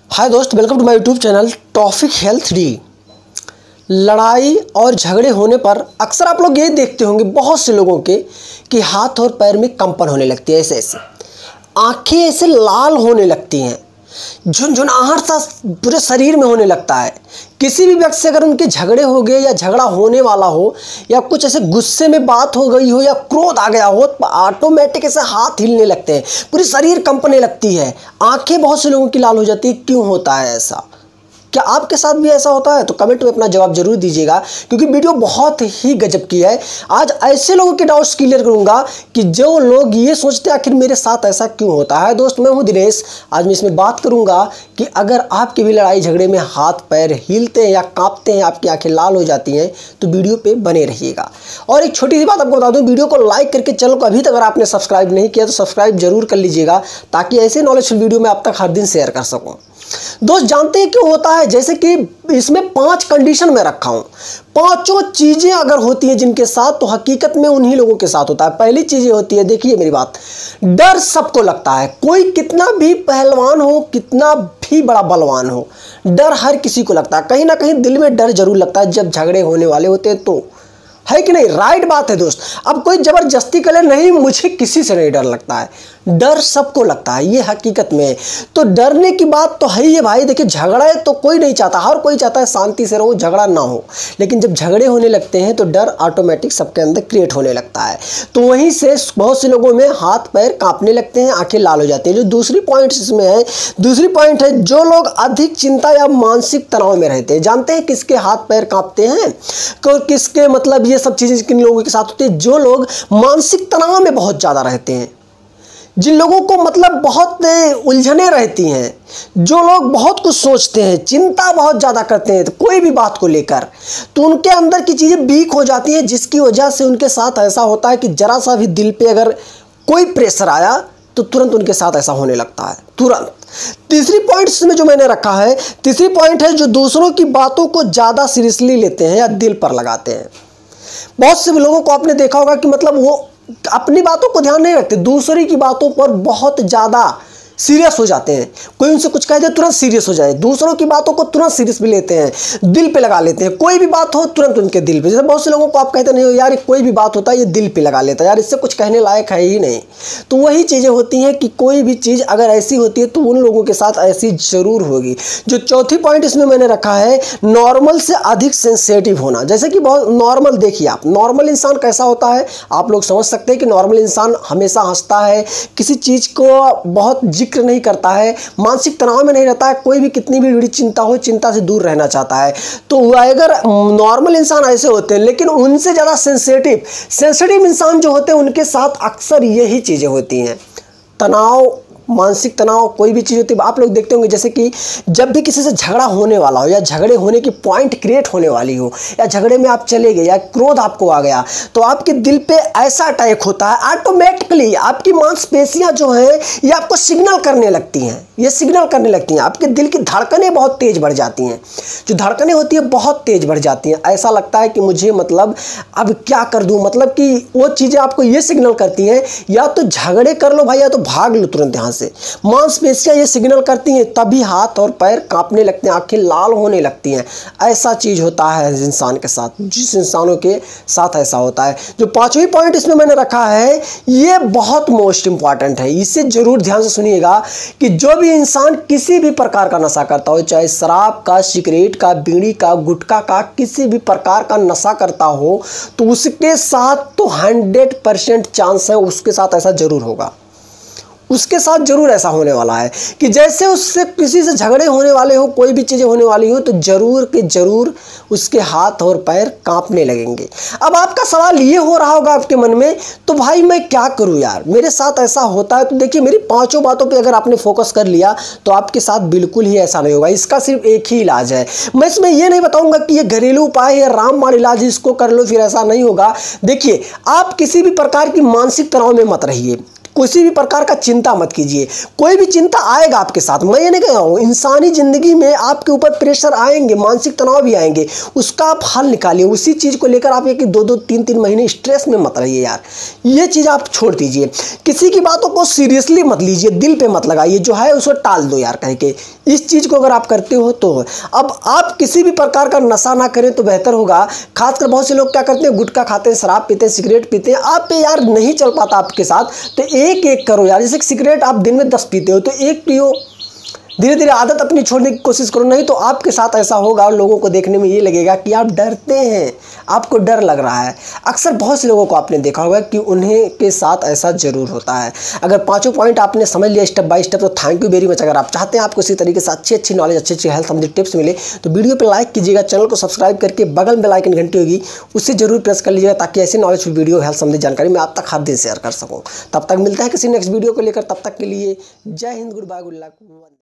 हाय दोस्त, welcome to my YouTube channel topic health डी। लड़ाई और झगड़े होने पर अक्सर आप लोग ये देखते होंगे बहुत से लोगों के कि हाथ और पैर में कंपन होने लगती है, ऐसे ऐसे आंखें ऐसे लाल होने लगती हैं, झुनझुनाहट सा पूरे शरीर में होने लगता है। किसी भी व्यक्ति से अगर उनके झगड़े हो गए या झगड़ा होने वाला हो या कुछ ऐसे गुस्से में बात हो गई हो या क्रोध आ गया हो तो ऑटोमेटिक ऐसे हाथ हिलने लगते हैं, पूरी शरीर कंपने लगती है, आंखें बहुत से लोगों की लाल हो जाती है। क्यों होता है ऐसा? क्या आपके साथ भी ऐसा होता है? तो कमेंट में अपना जवाब जरूर दीजिएगा, क्योंकि वीडियो बहुत ही गजब की है। आज ऐसे लोगों के डाउट्स क्लियर करूंगा कि जो लोग ये सोचते हैं आखिर मेरे साथ ऐसा क्यों होता है। दोस्त, मैं हूं दिनेश। आज मैं इसमें बात करूंगा कि अगर आपके भी लड़ाई झगड़े में हाथ पैर हिलते हैं या कांपते हैं, आपकी आंखें लाल हो जाती हैं, तो वीडियो पे बने रहिएगा। और एक छोटी सी बात आपको बता दूं, वीडियो को लाइक करके चैनल को अभी तक अगर आपने सब्सक्राइब नहीं किया तो सब्सक्राइब जरूर कर लीजिएगा, ताकि ऐसे नॉलेजफुल वीडियो मैं आप तक हर दिन शेयर कर सकूँ। दोस्त, जानते हैं क्यों होता है? जैसे कि इसमें 5 कंडीशन में रखा हूं। पांचों चीजें अगर होती है जिनके साथ, तो हकीकत में उन्हीं लोगों के साथ होता है। पहली चीज ये होती है, देखिए मेरी बात, डर सबको लगता है। कोई कितना भी पहलवान हो, कितना भी बड़ा बलवान हो, डर हर किसी को लगता है। कहीं ना कहीं दिल में डर जरूर लगता है जब झगड़े होने वाले होते हैं, तो है कि नहीं? राइट बात है दोस्त। अब कोई जबरदस्ती करे, नहीं मुझे किसी से नहीं डर लगता है, डर सबको लगता है, ये हकीकत में है। तो डरने की बात तो है ही है भाई। देखिए, झगड़ा है तो कोई नहीं चाहता, हर कोई चाहता है शांति से रहो, झगड़ा ना हो। लेकिन जब झगड़े होने लगते हैं तो डर ऑटोमेटिक सबके अंदर क्रिएट होने लगता है। तो वहीं से बहुत से लोगों में हाथ पैर कांपने लगते हैं, आंखें लाल हो जाती हैं। जो दूसरी पॉइंट इसमें है, दूसरी पॉइंट है, जो लोग अधिक चिंता या मानसिक तनाव में रहते हैं। जानते हैं किसके हाथ पैर कांपते हैं, किसके मतलब ये सब चीजें किन लोगों के साथ होती है? जो लोग मानसिक तनाव में बहुत ज्यादा रहते हैं, जिन लोगों को मतलब बहुत उलझने रहती हैं, जो लोग बहुत कुछ सोचते हैं, चिंता बहुत ज़्यादा करते हैं तो कोई भी बात को लेकर, तो उनके अंदर की चीज़ें वीक हो जाती हैं, जिसकी वजह से उनके साथ ऐसा होता है कि जरा सा भी दिल पे अगर कोई प्रेशर आया तो तुरंत उनके साथ ऐसा होने लगता है, तुरंत। तीसरी पॉइंट इसमें जो मैंने रखा है, तीसरी पॉइंट है, जो दूसरों की बातों को ज़्यादा सीरियसली लेते हैं या दिल पर लगाते हैं। बहुत से लोगों को आपने देखा होगा कि मतलब वो अपनी बातों को ध्यान नहीं रखते, दूसरे की बातों पर बहुत ज़्यादा सीरियस हो जाते हैं। कोई उनसे कुछ कह दे तुरंत सीरियस हो जाए, दूसरों की बातों को तुरंत सीरियस भी लेते हैं, दिल पे लगा लेते हैं। कोई भी बात हो तुरंत उनके दिल पे। जैसे बहुत से लोगों को आप कहते नहीं हो यार, कोई भी बात होता है ये दिल पे लगा लेता है, यार इससे कुछ कहने लायक है ही नहीं। तो वही चीज़ें होती हैं कि कोई भी चीज़ अगर ऐसी होती है तो उन लोगों के साथ ऐसी जरूर होगी। जो चौथी पॉइंट इसमें मैंने रखा है, नॉर्मल से अधिक सेंसेटिव होना। जैसे कि बहुत नॉर्मल, देखिए आप नॉर्मल इंसान कैसा होता है, आप लोग समझ सकते हैं कि नॉर्मल इंसान हमेशा हंसता है, किसी चीज़ को बहुत जिक्र नहीं करता है, मानसिक तनाव में नहीं रहता है, कोई भी कितनी भी बड़ी चिंता हो, चिंता से दूर रहना चाहता है। तो अगर नॉर्मल इंसान ऐसे होते हैं, लेकिन उनसे ज़्यादा सेंसिटिव इंसान जो होते हैं, उनके साथ अक्सर यही चीज़ें होती हैं। तनाव, मानसिक तनाव, कोई भी चीज़ होती है। आप लोग देखते होंगे जैसे कि जब भी किसी से झगड़ा होने वाला हो या झगड़े होने की पॉइंट क्रिएट होने वाली हो या झगड़े में आप चले गए या क्रोध आपको आ गया, तो आपके दिल पे ऐसा अटैक होता है, ऑटोमेटिकली आपकी मांसपेशियां जो हैं ये आपको सिग्नल करने लगती हैं, ये सिग्नल करने लगती हैं। आपके दिल की धड़कनें बहुत तेज बढ़ जाती हैं, जो धड़कनें होती है बहुत तेज बढ़ जाती हैं। ऐसा लगता है कि मुझे मतलब अब क्या कर दूँ, मतलब कि वो चीज़ें आपको ये सिग्नल करती हैं या तो झगड़े कर लो भाई, या तो भाग लो तुरंत यहाँ से। मांसपेशियां ये सिग्नल करती हैं, तभी हाथ और पैर कांपने लगते हैं, आंखें लाल होने लगती हैं। ऐसा चीज होता है इंसान के साथ, जिस इंसानों के साथ ऐसा होता है। जो पांचवी पॉइंट इसमें मैंने रखा है, ये बहुत मोस्ट इंपॉर्टेंट है, इसे जरूर ध्यान से सुनिएगा कि जो भी इंसान किसी भी प्रकार का नशा करता हो, चाहे शराब का, सिगरेट का, बीड़ी का, गुटखा का, किसी भी प्रकार का नशा करता हो, तो उसके साथ तो 100% चांस है उसके साथ ऐसा जरूर होगा, उसके साथ जरूर ऐसा होने वाला है कि जैसे उससे किसी से झगड़े होने वाले हो, कोई भी चीज़ें होने वाली हो, तो जरूर के जरूर उसके हाथ और पैर कांपने लगेंगे। अब आपका सवाल ये हो रहा होगा आपके मन में, तो भाई मैं क्या करूं यार, मेरे साथ ऐसा होता है। तो देखिए, मेरी पांचों बातों पे अगर आपने फोकस कर लिया तो आपके साथ बिल्कुल ही ऐसा नहीं होगा। इसका सिर्फ एक ही इलाज है। मैं इसमें ये नहीं बताऊंगा कि ये घरेलू उपाय है, रामबाण इलाज, इसको कर लो फिर ऐसा नहीं होगा। देखिए, आप किसी भी प्रकार की मानसिक तनाव में मत रहिए, किसी भी प्रकार का चिंता मत कीजिए। कोई भी चिंता आएगा आपके साथ, मैं ये नहीं कह रहा हूँ, इंसानी जिंदगी में आपके ऊपर प्रेशर आएंगे, मानसिक तनाव भी आएंगे, उसका आप हल निकालिए। उसी चीज़ को लेकर आप एक 2-2, 3-3 महीने स्ट्रेस में मत रहिए यार, ये चीज़ आप छोड़ दीजिए। किसी की बातों को सीरियसली मत लीजिए, दिल पे मत लगाइए, जो है उसको टाल दो यार कह के। इस चीज़ को अगर आप करते हो तो अब आप किसी भी प्रकार का नशा ना करें तो बेहतर होगा। खासकर बहुत से लोग क्या करते हैं, गुटखा खाते हैं, शराब पीते हैं, सिगरेट पीते हैं। आप पे यार नहीं चल पाता आपके साथ, तो एक एक करो यार। जैसे सिगरेट आप दिन में 10 पीते हो तो एक पियो, धीरे धीरे आदत अपनी छोड़ने की कोशिश करो। नहीं तो आपके साथ ऐसा होगा और लोगों को देखने में ये लगेगा कि आप डरते हैं, आपको डर लग रहा है। अक्सर बहुत से लोगों को आपने देखा होगा कि उन्हें के साथ ऐसा ज़रूर होता है। अगर पांचों पॉइंट आपने समझ लिया स्टेप बाय स्टेप तो थैंक यू वेरी मच। अगर आप चाहते हैं आपको इसी तरीके से अच्छी नॉलेज, अच्छी हेल्थ संबंधित टिप्स मिले तो वीडियो पर लाइक कीजिएगा, चैनल को सब्सक्राइब करके बगल में बेल आइकन घंटी होगी उससे जरूर प्रेस कर लीजिएगा, ताकि ऐसी नॉलेजफुल वीडियो, हेल्थ संबंधित जानकारी मैं आप तक हर दिन शेयर कर सकूँ। तब तक मिलता है किसी नेक्स्ट वीडियो को लेकर, तब तक के लिए जय हिंद, गुड बाय, गुड लक।